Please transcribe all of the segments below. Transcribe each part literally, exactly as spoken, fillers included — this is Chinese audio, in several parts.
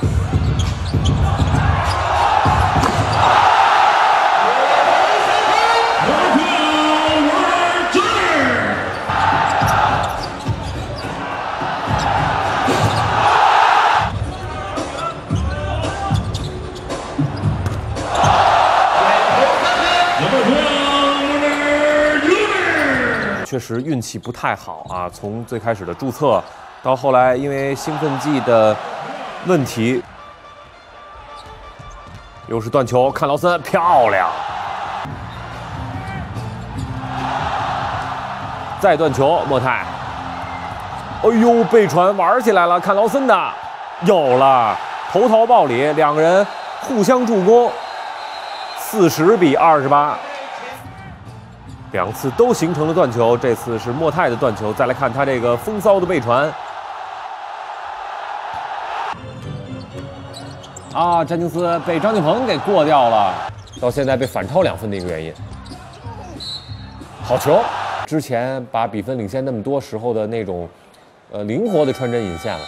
确实运气不太好啊！从最开始的注册，到后来因为兴奋剂的问题，又是断球，看劳森漂亮，再断球，莫泰，哎呦，背传玩起来了，看劳森的，有了，投桃报李，两个人互相助攻，四十比二十八。 两次都形成了断球，这次是莫泰的断球。再来看他这个风骚的背传，啊，詹金斯被张晋鹏给过掉了，到现在被反超两分的一个原因。好球，之前把比分领先那么多时候的那种，呃，灵活的穿针引线了，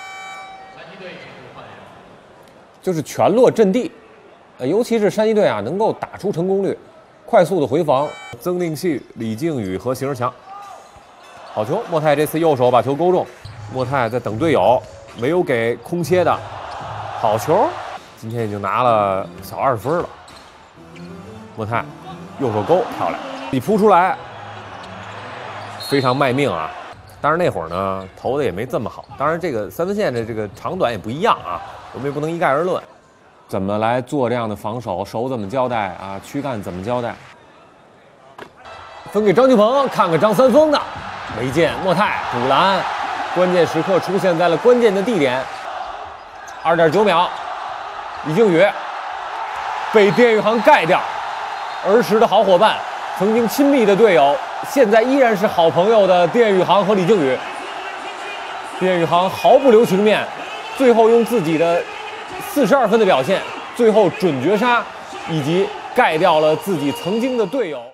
就是全落阵地，呃，尤其是山西队啊，能够打出成功率。 快速的回防，曾令系、李靖宇和邢志强，好球！莫泰这次右手把球勾中，莫泰在等队友，没有给空切的，好球！今天已经拿了小二十分了。莫泰右手勾，漂亮，你扑出来，非常卖命啊！当然那会儿呢，投的也没这么好。当然这个三分线的这个长短也不一样啊，我们也不能一概而论。 怎么来做这样的防守？手怎么交代啊？躯干怎么交代？分给张晋鹏，看看张三丰的，没见莫泰补篮，关键时刻出现在了关键的地点。二点九秒，李靖宇被电宇航盖掉，儿时的好伙伴，曾经亲密的队友，现在依然是好朋友的电宇航和李靖宇。电宇航毫不留情面，最后用自己的。 四十二分的表现，最后准绝杀，以及盖掉了自己曾经的队友。